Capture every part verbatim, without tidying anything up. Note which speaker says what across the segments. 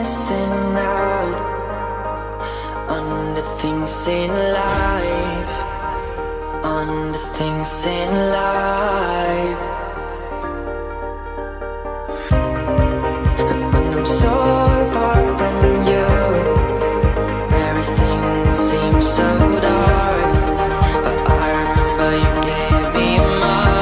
Speaker 1: missing out on the things in life, on the things in life. And I'm so far from you, everything seems so dark, but I remember you gave me more.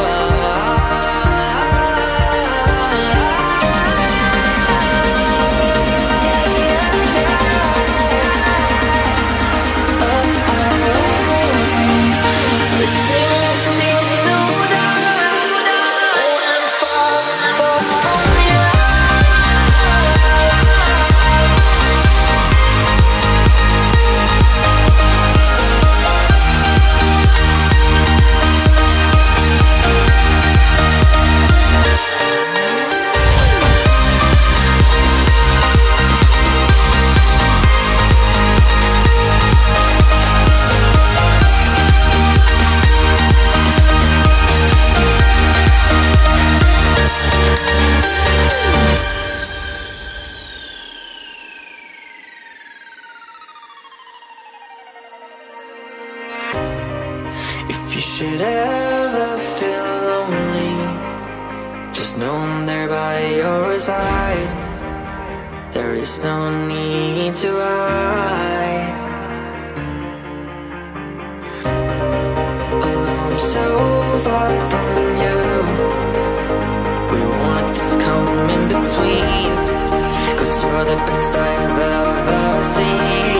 Speaker 1: If you should ever feel lonely, just know I'm there by your side. There is no need to hide. Although I'm so far from you, we won't let this come in between, 'cause you're the best I've ever seen.